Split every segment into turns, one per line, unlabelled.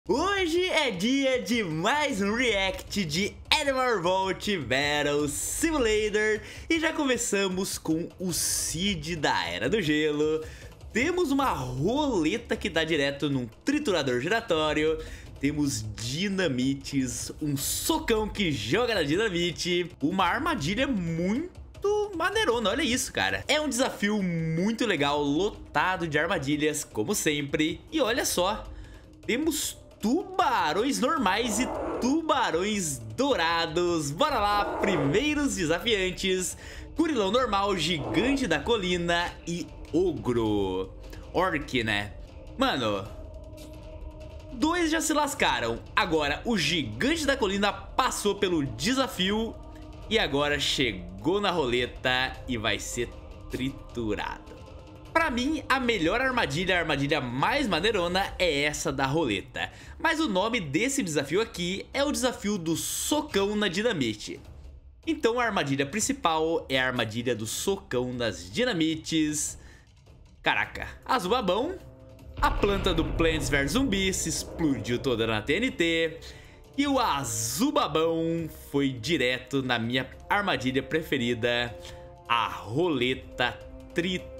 Hoje é dia de mais um react de Animal Revolt Battle Simulator e já começamos com o Seed da Era do Gelo. Temos uma roleta que dá direto num triturador giratório. Temos dinamites, um socão que joga na dinamite, uma armadilha muito maneirona, olha isso, cara. É um desafio muito legal, lotado de armadilhas, como sempre. E olha só, temos tubarões normais e tubarões dourados. Bora lá, primeiros desafiantes: Gurilão normal, gigante da colina e ogro. Orc, né? Mano, dois já se lascaram. Agora o gigante da colina passou pelo desafio e agora chegou na roleta e vai ser triturado. Pra mim, a melhor armadilha, a armadilha mais maneirona, é essa da roleta. Mas o nome desse desafio aqui é o desafio do socão na dinamite. Então a armadilha principal é a armadilha do socão nas dinamites. Caraca, Azubabão, a planta do Plants vs Zumbi se explodiu toda na TNT. E o Azubabão foi direto na minha armadilha preferida, a roleta trituratória.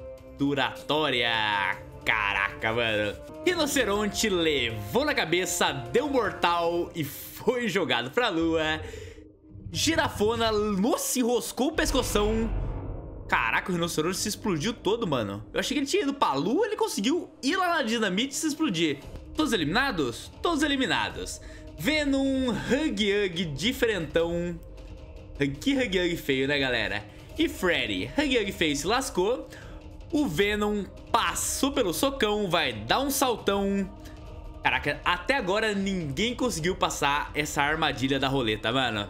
Caraca, mano. Rinoceronte levou na cabeça, deu mortal e foi jogado pra lua. Girafona, nossa, enroscou o pescoção. Caraca, o rinoceronte se explodiu todo, mano. Eu achei que ele tinha ido pra lua, ele conseguiu ir lá na dinamite e se explodir. Todos eliminados? Todos eliminados. Venom, Hug diferentão. Que Hug feio, né, galera? E Freddy, Hug feio se lascou. O Venom passou pelo socão, vai dar um saltão. Caraca, até agora ninguém conseguiu passar essa armadilha da roleta, mano.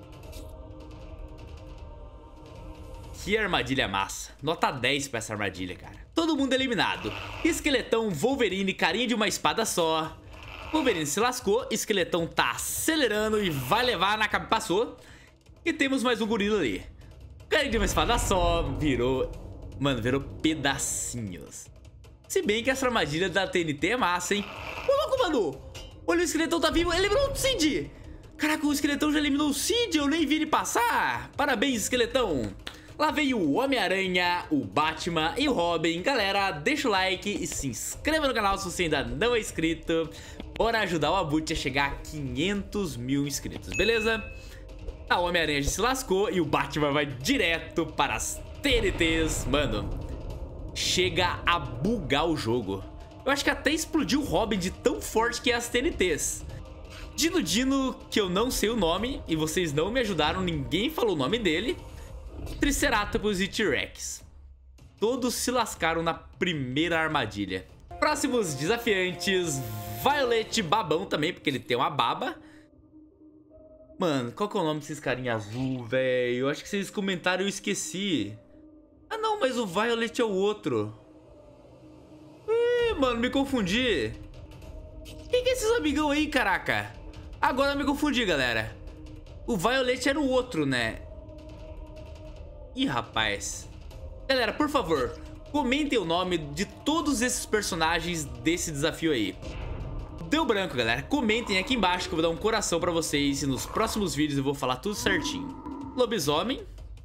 Que armadilha massa. Nota 10 pra essa armadilha, cara. Todo mundo eliminado. Esqueletão, Wolverine, carinha de uma espada só. Wolverine se lascou, Esqueletão tá acelerando e vai levar na cabeça. Passou. E temos mais um gorila ali. Carinha de uma espada só, virou... Mano, virou pedacinhos. Se bem que essa armadilha da TNT é massa, hein? Ô, louco, mano! Olha, o Esqueletão tá vivo. Ele eliminou o Cid! Caraca, o Esqueletão já eliminou o Cid. Eu nem vi ele passar. Parabéns, Esqueletão. Lá veio o Homem-Aranha, o Batman e o Robin. Galera, deixa o like e se inscreva no canal se você ainda não é inscrito. Bora ajudar o Abut a chegar a 500 mil inscritos, beleza? O Homem-Aranha já se lascou e o Batman vai direto para as TNTs. Mano, chega a bugar o jogo. Eu acho que até explodiu o Robin de tão forte que é as TNTs. Dino, que eu não sei o nome e vocês não me ajudaram, ninguém falou o nome dele. Triceratops e T-Rex. Todos se lascaram na primeira armadilha. Próximos desafiantes: Violet Babão também, porque ele tem uma baba. Mano, qual que é o nome desses carinha azul, velho? Eu acho que vocês comentaram e eu esqueci. Ah não, mas o Violet é o outro. Ih, mano, me confundi. Quem que é esses amigão aí, caraca? Agora me confundi, galera. O Violet era o outro, né? Ih, rapaz. Galera, por favor, comentem o nome de todos esses personagens desse desafio aí. Deu branco, galera. Comentem aqui embaixo que eu vou dar um coração pra vocês. E nos próximos vídeos eu vou falar tudo certinho. Lobisomem,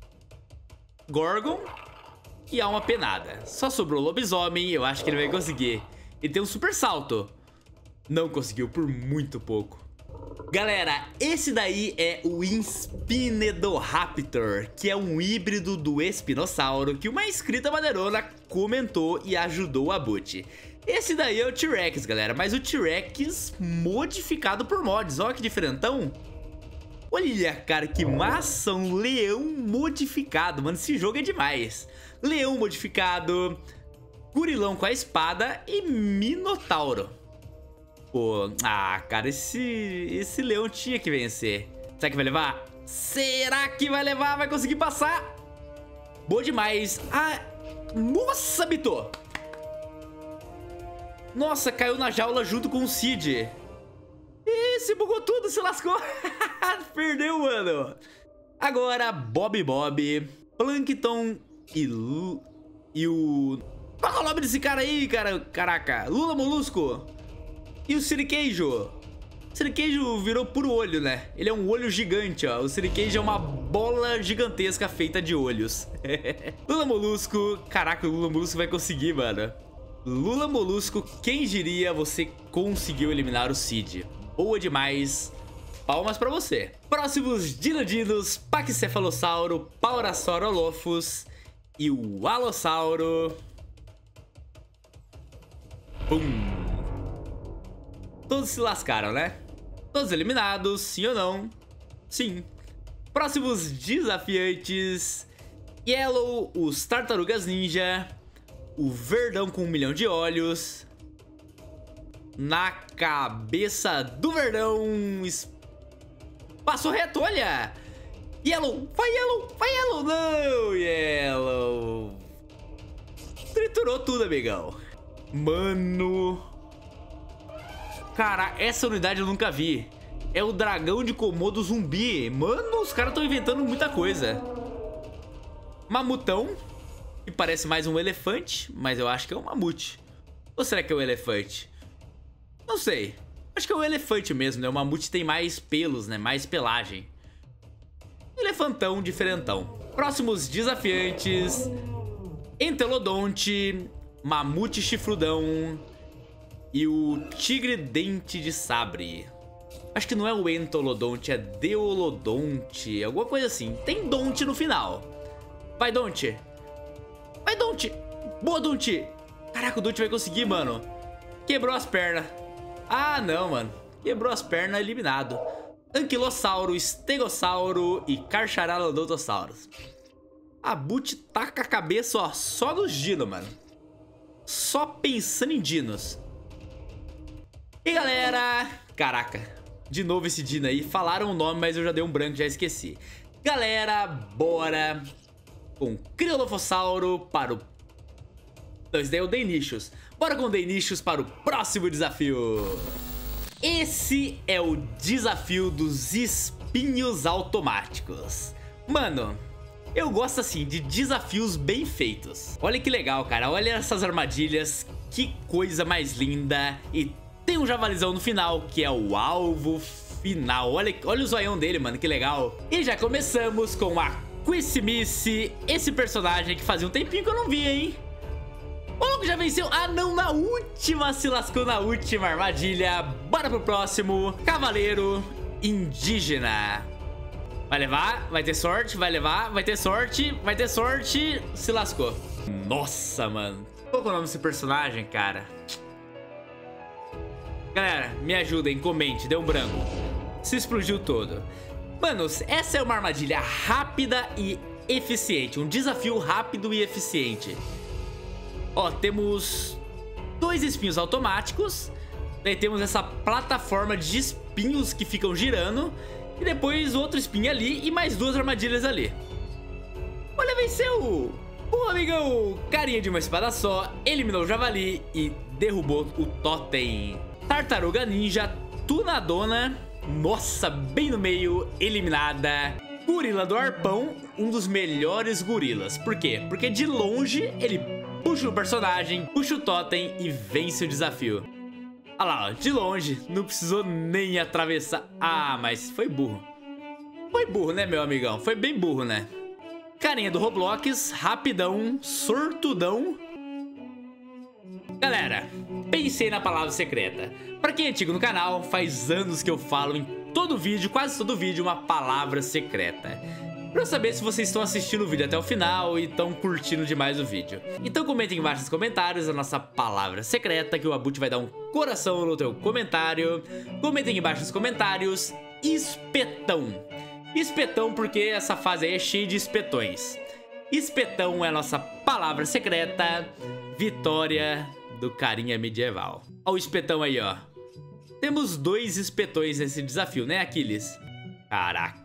Gorgon e Alma Penada. Só sobrou o Lobisomem, eu acho que ele vai conseguir. Ele tem um super salto. Não conseguiu por muito pouco. Galera, esse daí é o Inspinedoraptor, que é um híbrido do espinossauro que uma inscrita maneirona comentou e ajudou o Abut. Esse daí é o T-Rex, galera, mas o T-Rex modificado por mods. Olha que diferentão. Olha, cara, que massa, um leão modificado. Mano, esse jogo é demais. Leão modificado, gurilão com a espada e minotauro. Pô, cara, esse leão tinha que vencer. Será que vai levar? Será que vai levar? Vai conseguir passar? Boa demais. Nossa, bitou. Nossa, caiu na jaula junto com o Cid. Ih, se bugou tudo, se lascou. Perdeu, mano. Agora, Bob, Plankton e o... Qual é o nome desse cara aí, cara? Caraca, Lula Molusco. E o Siriqueijo. O Siricage virou puro olho, né? Ele é um olho gigante, ó. O Siricage é uma bola gigantesca feita de olhos. Lula Molusco. Caraca, o Lula Molusco vai conseguir, mano. Lula Molusco, quem diria você conseguiu eliminar o Cid? Boa demais. Palmas pra você. Próximos Dinodinos, Pachycephalossauro, Paurasaurolophus e o Alossauro. Pum. Todos se lascaram, né? Todos eliminados, sim ou não? Sim. Próximos desafiantes. Yellow, os Tartarugas Ninja. O Verdão com 1 milhão de olhos. Na cabeça do Verdão. Passou reto, olha. Yellow, vai Yellow, vai Yellow. Não, Yellow. Triturou tudo, amigão. Mano... Cara, essa unidade eu nunca vi. É o dragão de Komodo zumbi. Mano, os caras estão inventando muita coisa. Mamutão, que parece mais um elefante, mas eu acho que é um mamute. Ou será que é um elefante? Não sei. Acho que é um elefante mesmo, né? O mamute tem mais pelos, né? Mais pelagem. Elefantão diferentão. Próximos desafiantes. Entelodonte, mamute chifrudão e o tigre dente de sabre. Acho que não é o Entolodonte, é Deolodonte, alguma coisa assim. Tem Donte no final. Vai, Donte. Vai, Donte. Boa, Donte. Caraca, o Donte vai conseguir, mano. Quebrou as pernas. Ah, não, mano. Quebrou as pernas, eliminado. Anquilossauro, Estegossauro e Carcharalodontossaurus. A Boot tá com a cabeça, ó, só nos dinos, mano. Só pensando em dinos. E galera, caraca, de novo esse dino aí. Falaram o nome, mas eu já dei um branco, já esqueci. Galera, bora com Criolophosauro para o... Não, esse daí é o Deinonychus. Bora com o Deinonychus para o próximo desafio. Esse é o desafio dos espinhos automáticos. Mano, eu gosto assim de desafios bem feitos. Olha que legal, cara. Olha essas armadilhas. Que coisa mais linda. E tem um javalizão no final, que é o alvo final. Olha o zoião dele, mano. Que legal. E já começamos com a Quissimice. Esse personagem que fazia um tempinho que eu não vi, hein? O louco já venceu. Ah, não. Na última. Se lascou na última armadilha. Bora pro próximo. Cavaleiro Indígena. Vai levar, vai ter sorte, vai levar, vai ter sorte, vai ter sorte. Se lascou. Nossa, mano. Qual é o nome desse personagem, cara? Galera, me ajudem, comente, deu um branco. Se explodiu todo. Manos, essa é uma armadilha rápida e eficiente. Um desafio rápido e eficiente. Ó, temos 2 espinhos automáticos. Daí temos essa plataforma de espinhos que ficam girando. E depois outro espinho ali e mais 2 armadilhas ali. Olha, venceu! O amigão, carinha de uma espada só, eliminou o javali e derrubou o totem. Tartaruga Ninja, Tunadona, nossa, bem no meio, eliminada. Gorila do Arpão, um dos melhores gorilas. Por quê? Porque de longe ele puxa o personagem, puxa o totem e vence o desafio. Olha lá, ó, de longe, não precisou nem atravessar. Ah, mas foi burro. Foi burro, né, meu amigão? Foi bem burro, né? Carinha do Roblox, rapidão, sortudão. Galera, pensei na palavra secreta. Pra quem é antigo no canal, faz anos que eu falo em todo vídeo, quase todo vídeo, uma palavra secreta. Pra eu saber se vocês estão assistindo o vídeo até o final e estão curtindo demais o vídeo. Então comentem embaixo nos comentários a nossa palavra secreta, que o Abut vai dar um coração no teu comentário. Comentem embaixo nos comentários, espetão. Espetão porque essa fase aí é cheia de espetões. Espetão é a nossa palavra secreta. Vitória do carinha medieval. Ó o espetão aí, ó. Temos 2 espetões nesse desafio, né, Aquiles? Caraca.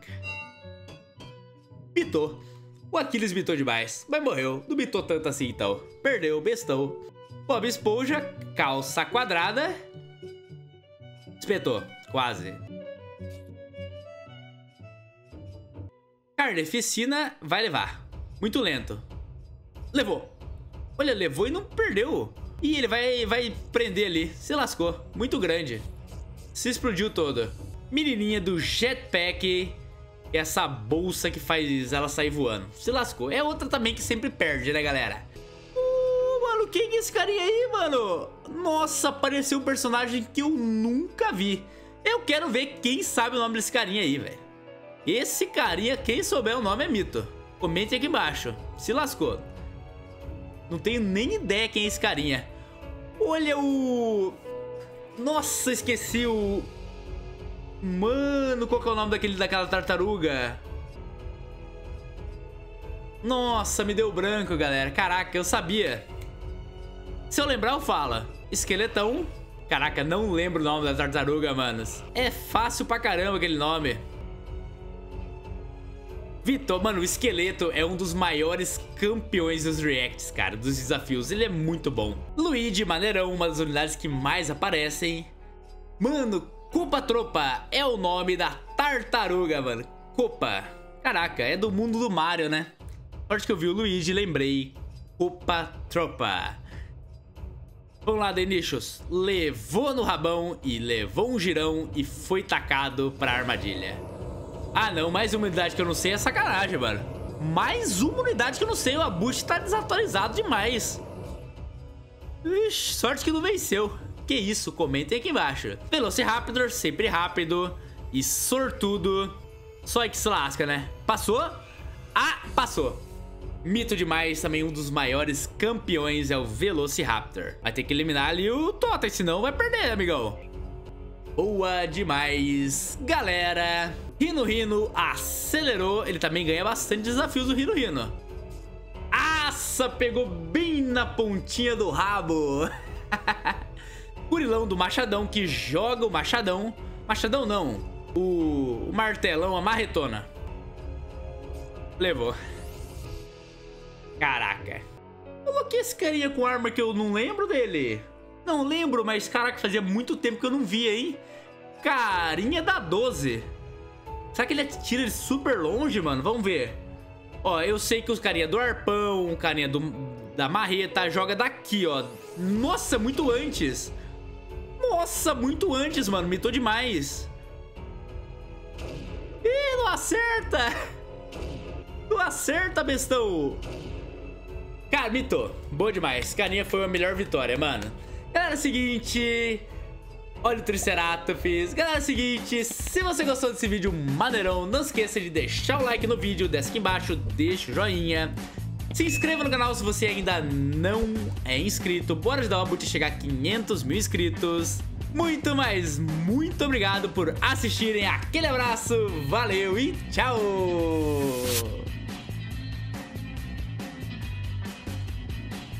Bitou. O Aquiles bitou demais, mas morreu. Não bitou tanto assim, então. Perdeu, bestou. Bob Esponja, calça quadrada. Espetou, quase. Carneficina vai levar. Muito lento. Levou. Olha, levou e não perdeu. E ele vai prender ali. Se lascou. Muito grande. Se explodiu todo. Menininha do jetpack. Essa bolsa que faz ela sair voando. Se lascou. É outra também que sempre perde, né, galera? Mano, quem é esse carinha aí, mano? Nossa, apareceu um personagem que eu nunca vi. Eu quero ver quem sabe o nome desse carinha aí, velho. Esse carinha, quem souber o nome é mito. Comente aqui embaixo. Se lascou. Não tenho nem ideia quem é esse carinha. Olha o... Nossa, esqueci o... Mano, qual que é o nome daquela tartaruga? Nossa, me deu branco, galera. Caraca, eu sabia. Se eu lembrar, eu falo. Esqueletão. Caraca, não lembro o nome da tartaruga, manos. É fácil pra caramba aquele nome. Vitor, mano, o esqueleto é um dos maiores campeões dos reacts, cara, dos desafios. Ele é muito bom. Luigi, maneirão, uma das unidades que mais aparecem. Mano, Koopa Tropa é o nome da tartaruga, mano. Koopa. Caraca, é do mundo do Mario, né? Sorte que eu vi o Luigi e lembrei. Koopa Tropa. Vamos lá, Denishos. Levou no rabão e levou um girão e foi tacado pra armadilha. Ah, não. Mais uma unidade que eu não sei é sacanagem, mano. Mais uma unidade que eu não sei. O Abutre tá desatualizado demais. Ixi, sorte que não venceu. Que isso? Comentem aqui embaixo. Velociraptor, sempre rápido e sortudo. Só aí que se lasca, né? Passou? Ah, passou. Mito demais, também um dos maiores campeões é o Velociraptor. Vai ter que eliminar ali o Totem, senão vai perder, amigão. Boa demais, galera. Rino acelerou. Ele também ganha bastante desafios do Rino. Nossa, pegou bem na pontinha do rabo. Curilão do Machadão, que joga o Machadão. Machadão não, o martelão, a marretona. Levou. Caraca. Coloquei esse carinha com arma que eu não lembro dele. Não lembro, mas caraca, fazia muito tempo que eu não via, hein? Carinha da 12. Será que ele atira de super longe, mano? Vamos ver. Ó, eu sei que os carinha do arpão, o carinha da marreta joga daqui, ó. Nossa, muito antes. Nossa, muito antes, mano. Mitou demais. Ih, não acerta. Não acerta, bestão. Cara, mitou. Boa demais. Carinha foi a melhor vitória, mano. Galera, é o seguinte... Olha o Triceratops. Galera, é o seguinte, se você gostou desse vídeo maneirão, não esqueça de deixar o like no vídeo, desce aqui embaixo, deixa o joinha. Se inscreva no canal se você ainda não é inscrito. Bora ajudar o Abutre a chegar a 500 mil inscritos. Muito obrigado por assistirem. Aquele abraço, valeu e tchau!